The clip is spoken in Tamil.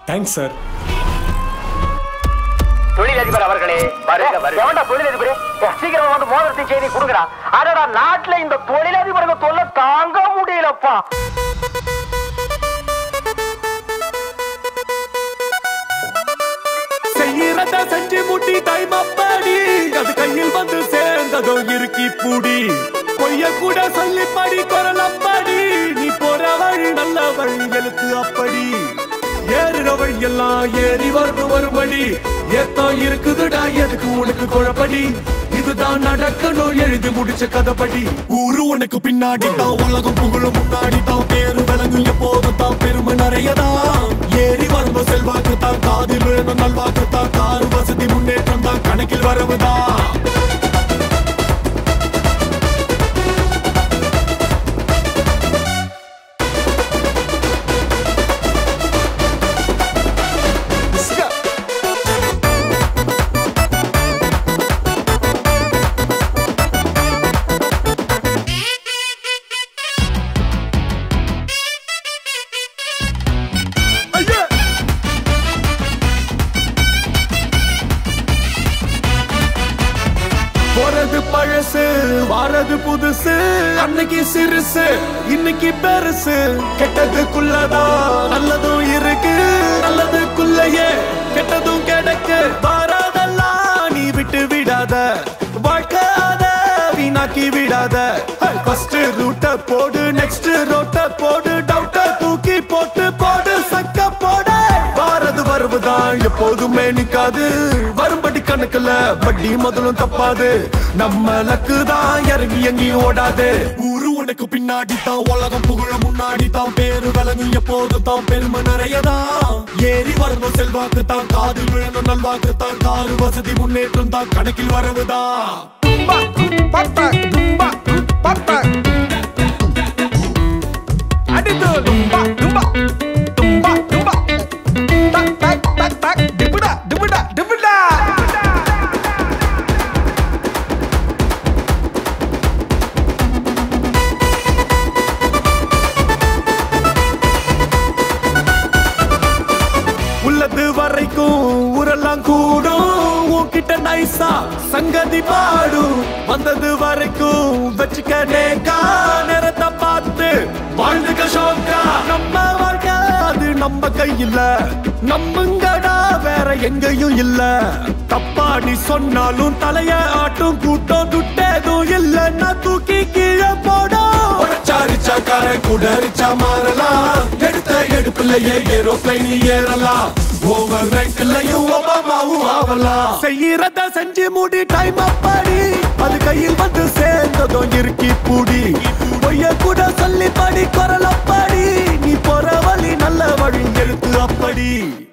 Thanks sir. தொழிலதிபர் அவர்களே, தொழிலதிபரே சீக்கிரம் வந்து மோதிரத்தின் செய்தி கொடுக்குறா. அடடா, நாட்டுல இந்த தொழிலதிபருக்கு தொல்லை தாங்க முடியலப்பா. செய்யறத செஞ்சு முட்டி டைம் அப்படி அது கையில் வந்து சேர்ந்ததோ இருக்கி பூடி. பொய்ய கூட சொல்லி படி குரல் அப்படி நீ போற வழி நல்ல வழி எழுத்து அப்படி. ஏறுற வழி எல்லாம் ஏறி வரும்படி ஏத்தோ இருக்குதுடா எதுக்கு உனக்கு குழப்படி. இதுதான் நடக்கணும் எழுதி முடிச்ச கதைப்படி. ஊரு உனக்கு பின்னாடி தான் உலகம் புகழும் முன்னாடி தான் பேரு விலங்கு எப்போதும் தான் பெருமை நிறையதான். ஏறி வரும் செல்வாக்கு தான் காதில் வேணும் நல்வாக்கு தான் காரு வசதி முன்னேற்றம் தான் கணக்கில் வரவுதான். போறது பழசு வாரது புதுசு. அன்னைக்கு சிறுசு இன்னைக்கு பெருசு. கெட்டதுக்குள்ளதான் நல்லதும் இருக்கு, நல்லதுக்குள்ளயே கெட்டதும் கிடைக்கு. வாராதெல்லாம் நீ விட்டு விடாத, வாழ்க்காத வீணாக்கி விடாத. ஃபர்ஸ்ட் ரூட்ட போடு, நெக்ஸ்ட் ரோட்ட போடு, டவுட்ட தூக்கி போட்டு போடு, சக்க போடு. வாரது வருவதான் எப்போதுமே நிக்காது, வரும்படி கணக்குல வட்டி முதலும் தப்பாது. நம்ம லக்கு தான் இறங்கி எங்கேயும் ஓடாது. ஊரு உனக்கு பின்னாடி தான் உலகம் புகழ முன்னாடி தான் பேரு விலங்கு எப்போதும் தான் பெருமை நிறையதான். ஏறி வரணும் செல்வாக்கு தான் காதில் விழணும் நல்வாக்கு தான் காரு வசதி முன்னேற்றம் தான் கணக்கில் வரவுதான். உள்ளது வரைக்கும் ஊரெல்லாம் கூடும், உன்கிட்ட நைசா சங்கதி பாடும். வந்தது வரைக்கும் வச்சுக்க நேக்கா, நேரத்தை பார்த்து வாழ்ந்துக்க ஷோக்கா. நம்ம வாழ்க்கை அது நம்ம கையில, நம்புங்கடா வேற எங்கேயும் இல்ல. தப்பா நீ சொன்னாலும் தலைய ஆட்டும் கூட்டம் துட்டேதும் இல்லைன்னா தூக்கி கீழே போடும். குடரிச்சா மாறலாம், எடுத்த எடுப்புலயே ஏரோப்ளைன் ஏறலாம். ஓவர் நைட்லயும் ஒபாமாவும் ஆகலாம். செய்யறத செஞ்சு முடி டைம் அப்படி அது கையில் வந்து சேர்ந்ததோ இருக்கி பூடி. பொய்ய கூட சொல்லி படி குரல் அப்படி நீ போற வழி நல்ல வழி எழுத்து அப்படி.